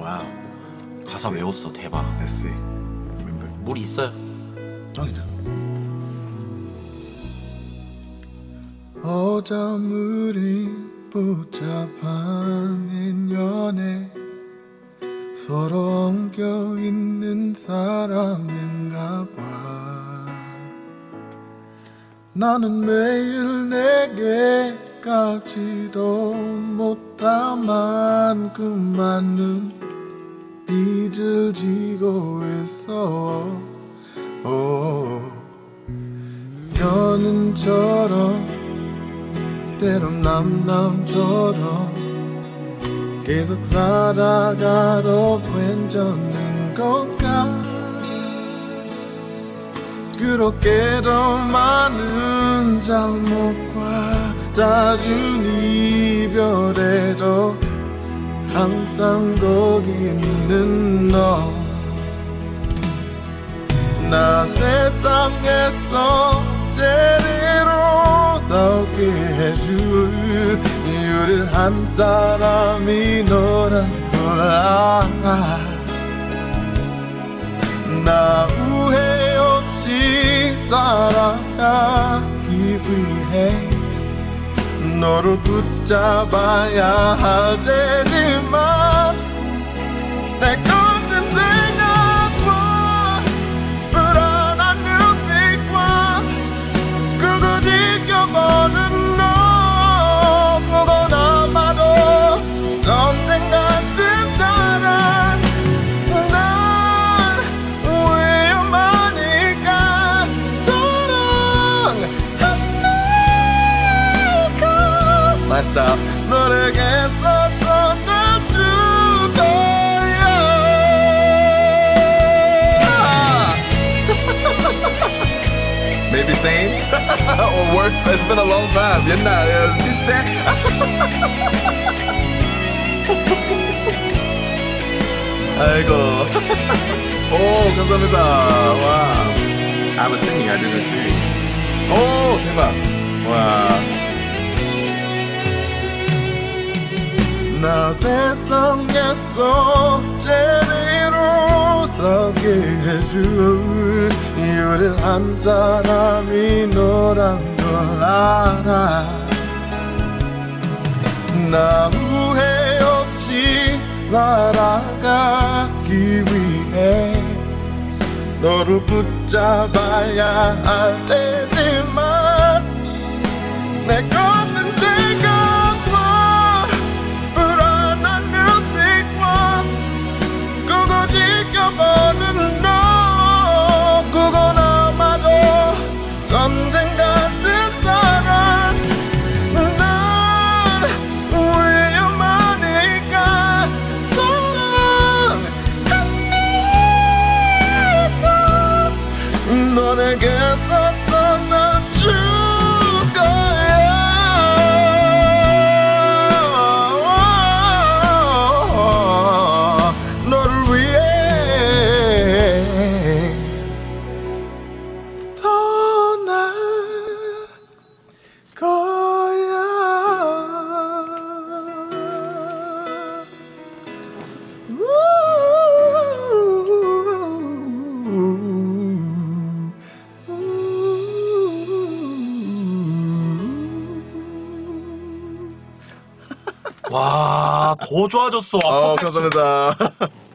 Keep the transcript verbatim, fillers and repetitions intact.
와우. 가사 외웠어. 대박. Let's see. Remember. 물이 있어요. 저기죠. 어저물이 복잡한 연애 서로 엉켜있는 사람인가 봐. 나는 매일 내게 갚지도 못한 만큼 많은 빚을 지고 있어. 오, 연인처럼 때론 남남처럼 계속 살아가도 괜찮은 걸까? 그렇게도 많은 잘못과 잦은 이별에도 항상 거기 있는 너. 나 세상에서 제대로 살게 해줄 유일한 사람이 너란 걸 알아. 나 후회 없이 살아가기 위해 너를 붙잡아야 할 테지만 내 거친 생각과 불안한 눈빛과 그거 지켜보는 너, 그건 아마도 전쟁 같은 사랑. 난 위험하니까 사랑하니까 Last stop. 너에게서 떠나줄 거야. Maybe same or worse. It's been a long time. 옛날 비슷해. 아이고. 오, 감사합니다. 와. I was singing. I didn't sing. 오, 대박. 와. 나 세상에서 제대로 살게 해줄 유일한 사람이 너란 걸 알아. 나 후회 없이 살아가기 위해 너를 붙잡아야 할 테지만 내 같은 생각과 불안한 눈빛과 그거 지켜보는 너, 그건 아마도 전쟁 같은 사랑. 난 위험하니까 사랑하니까 너에게서 떠나줄 거야. 너를 위해 떠날 거야. 와, 더 좋아졌어. 어, 감사합니다.